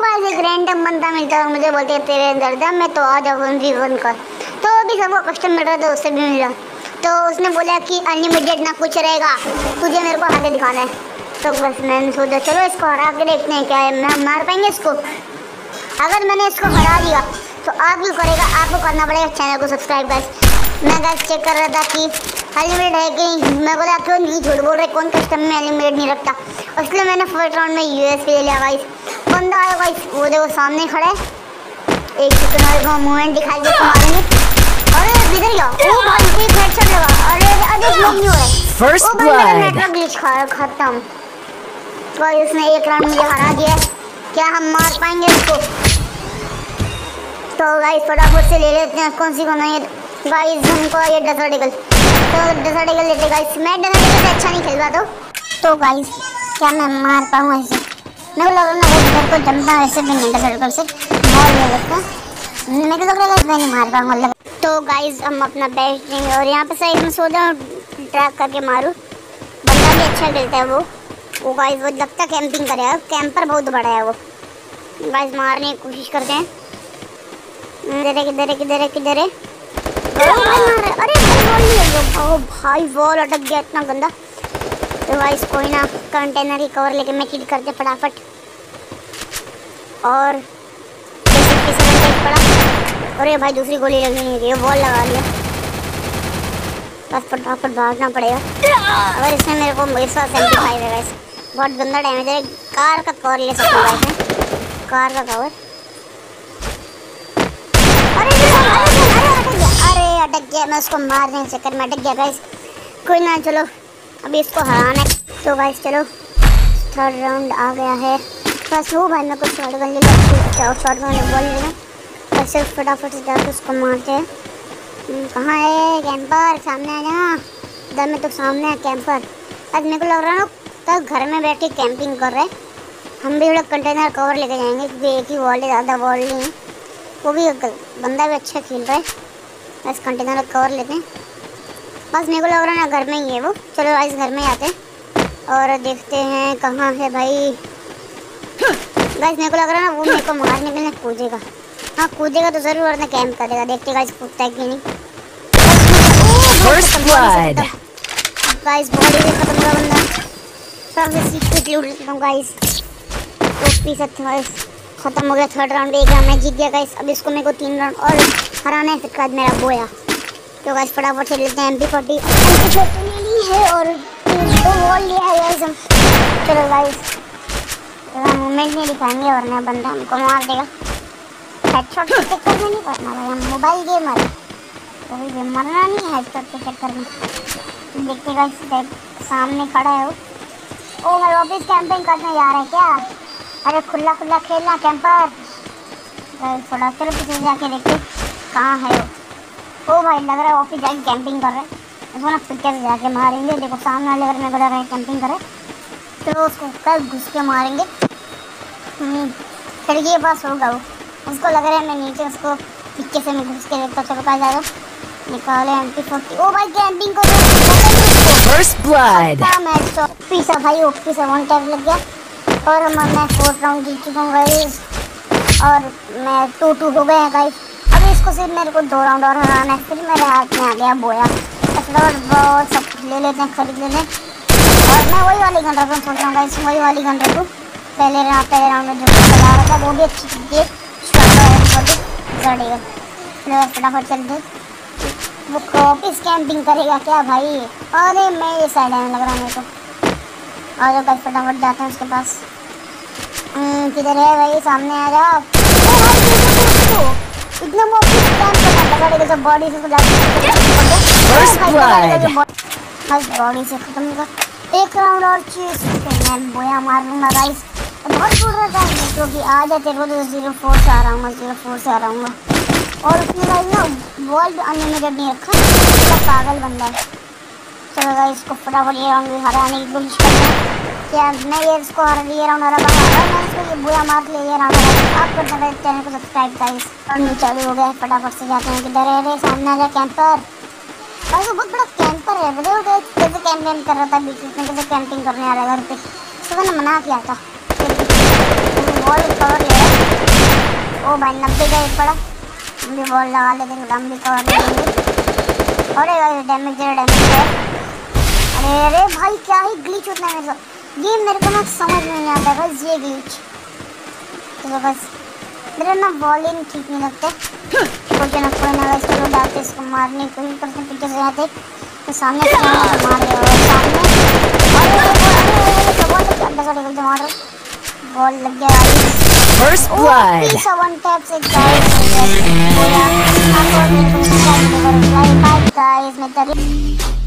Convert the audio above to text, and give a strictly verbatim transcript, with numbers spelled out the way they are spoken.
Guys एक random बंदा मिलता है मुझे, बोलते हैं तेरे अंदर दम है तो आ जा वन वी वन कर। तो अभी सबको कस्टम मिल रहा था, उससे भी मिला। तो उसने बोला कि अनलिमिटेड ना कुछ रहेगा, तुझे मेरे को आगे दिखाना है। तो बस मैंने सोचा चलो इसको हरा के देखते हैं क्या है, मैं मार पाएंगे इसको। अगर मैंने इसको हरा दिया तो आप भी करेगा, आपको करना पड़ेगा चैनल को सब्सक्राइब। गाइस मैं गाइस चेक कर रहा था कि अनलिमिटेड है कि नहीं। मैं बोला क्यों नहीं, झूठ बोल रहे, कौन कस्टम में अनलिमिटेड नहीं रखता। इसलिए मैंने फर्स्ट राउंड में यूएस ले लिया। गाइस बंदा आया गाइस, वो देखो सामने खड़ा है। एक सेकंड को मूवमेंट दिखाई दे तो मारेंगे। अरे किधर गया? ओ भाई एक हेडशॉट लगा। अरे अरे स्मोक नहीं हो रहा है। फर्स्ट ब्लड नेटवर्क ग्लिच खत्म। गाइस उसने एक राउंड मुझे हरा दिया। क्या हम मार पाएंगे इसको? तो गाइस फटाफट से ले लेते हैं। कौन सी कौन है गाइस? हमको ये डेसर्टिकल, तो डेसर्टिकल लेते गाइस। मैं डेसर्टिकल से अच्छा नहीं खेल रहा तो तो गाइस क्या मैं मार पाऊँ ऐसे? मेरे को लग रहा है मेरे को जमता ऐसे भी नहीं डेसर्टिकल से। बॉल ले लेते हैं, मेरे को लग रहा है मैं नहीं मार पाऊँगा। तो गाइस हम अपना बेस्ट देंगे और यहाँ पे साइड में सो जाऊँ, ट्रैक करके मारूँ। बंदा भी अच्छा खेलता है वो वो गाइस। वो लगता कैंपिंग करेगा, कैंपर बहुत बड़ा है वो। गाइस मारने की कोशिश करते हैं। किधर है किधर है किधर है किधर है? अरे भाई बॉल नहीं है। ओ भाई बॉल अटक गया, इतना गंदा। तो गाइस कोई ना, कंटेनर की कवर लेके मैं किल करते फटाफट। और पड़ा। अरे भाई दूसरी गोली लगी नहीं रही, बॉल लगा लिया। बस फटाफट भागना पड़ेगा। अगर इसने मेरे को मेरे साथ सेवेंटी फाइव है गाइस, बहुत गंदा डैमेज है। कार का कवर ले सकते हैं गाइस, कार का कवर। अरे अरे अरे अटक गया, अरे अटक गया। मैं उसको मारने के चक्कर में अटक गया गाइस। कोई ना, चलो अभी इसको हराना है। तो गाइस चलो थर्ड राउंड आ गया है। बस वो भाई मैं कुछ शॉट गन ले लेता, शॉट गन बॉल ले लेना और सिर्फ फटाफट से जाकर उसको मारते हैं। कहाँ है कैंपर? सामने आ जा। इधर में तो सामने है कैंपर। आज मेरे को लग रहा है ना तो घर में बैठ के कैंपिंग कर रहे हैं। हम भी थोड़ा कंटेनर कवर लेके जाएंगे क्योंकि एक ही वॉल है, ज़्यादा वॉल नहीं है। वो भी बंदा भी अच्छा खेल रहा है। बस कंटेनर कवर लेते हैं। बस मेरे को लग रहा है ना घर में ही है वो। चलो आज घर में आते हैं और देखते हैं कहाँ है भाई। गाइस मेरे को लग रहा है ना वो मेरे को मारने के लिए कूदेगा। हाँ कूदेगा तो जरूर, वरना कैंप करेगा। देखते गाइस कूदता है कि नहीं। First blood. गाइस बॉडी से खत्म हुआ बंदा। सब सीक्रेट लूट लेता हूँ गाइस। ओपी से गाइस खत्म हो गया थर्ड राउंड। एक राउंड मैं जीत गया गाइस। अब इसको मेरे को तीन राउंड और हराना है, फिर बाद मेरा बोया। तो गाइस फटाफट से लेते हैं M P forty. M P forty ले ली है और दो वॉल लिया है गाइस हम। चलो गाइस मूवमेंट नहीं दिखाएंगे वरना बंदा हमको मार देगा। हेडशॉट के चक्कर में नहीं पड़ना भाई, हम मोबाइल गेमर है तो ये मरना नहीं है हेडशॉट के चक्कर में। देखते गाइस सामने खड़ा है वो। ओ भाई ऑफिस कैंपिंग करने जा रहे हैं क्या? अरे खुला खुला खेलना कैंपर। थोड़ा चलो पीछे जाके देखते कहाँ है वो। ओ भाई लग रहा है ऑफिस जाके कैंपिंग कर रहे हैं। इसको ना फिर कैसे जाके मारेंगे। देखो सामने वाले घर में लग रहा है कैंपिंग करे, तो उसको कल घुस के मारेंगे। खिड़की के पास होगा वो, उसको लग रहा है मैं नीचे उसको पीछे से मैं घुस के देखता। चलो कहा जाएगा निकाले एम पी फोर्टी। ओ भाई कैंपिंग कर फर्स्ट ब्लड। मैच तो पीसा भाई ओपी से वन टैप लग गया और मैं फोर्थ राउंड जीत चुका हूँ गाइस। और मैं टू टू हो गए हैं गाइस। अभी इसको सिर्फ मेरे को दो राउंड और हराना है, फिर मेरे हाथ में आ गया बोया। और सब ले लेते हैं, खरीद लेते हैं। और मैं वही वाली गन रखूँ, सोच रहा हूँ गाइस वही वाली गन रखूँ। पहले राउंड पहले राउंड में जो चला रहा था वो भी अच्छी चीज़ है। फटाफट चलते वो ऑफिस कैंपिंग करेगा क्या भाई? अरे मैं ये साइड आने लग रहा मेरे को। आ जाओ गाइस फटाफट जाते हैं उसके पास। किधर है भाई? सामने आ जाओ। इतना वो ऑफिस कैंप करना पड़ेगा जब बॉडी से बस बॉडी से खत्म होगा। एक राउंड और चीज मैं बोया मार लूँगा गाइस। बहुत दूर रहता है क्योंकि आ जाते वो तो जीरो फोर से आ रहा हूँ, जीरो फोर से आ रहा हूँ। और उसमें गाइस ना वॉल अनलिमिटेड नहीं रखा, इसका पागल बंदा है। चलो गाइस इसको फटाफट ये राउंड भी हराने की कोशिश करते हैं। क्या मैं ये इसको हरा ये राउंड हरा पाऊंगा? मैं इसको ये बुरा मार ले ये राउंड हरा। आप कर सकते हैं चैनल को सब्सक्राइब गाइस। और चालू हो गया है, फटाफट से जाते हैं। किधर है रे? सामने आ गया कैंपर। गाइस बहुत बड़ा कैंपर है। देखो गाइस कैसे कैंपिंग कर रहा था, बीच में कैसे कैंपिंग करने आ रहा है घर पे। सुबह ने मना किया था। वॉल कवर ले रहा है ओ भाई नब्बे का एक पड़ा, भी बॉल लगा लेते हैं, लंबी कवर देंगे। अरे गाइस डैमेज दे डैमेज है। अरे अरे भाई क्या ही ग्लिच होता है मेरे साथ, ये मेरे को ना समझ में नहीं आता गाइस ये ग्लिच। तो बस मेरे ना बॉल ही ठीक नहीं लगते, कोई ना कोई ना गाइस चलो डालते इसको मारने की कोशिश करते हैं। पीछे से आते तो सामने से आना तो मार रहे हो सामने। अरे अरे बॉल लग गया, अंदर से निकल के मार रहे, बॉल लग गया guys. First blood. One tap से गाइस बोला आपको मेरे को बाय गाइस मैं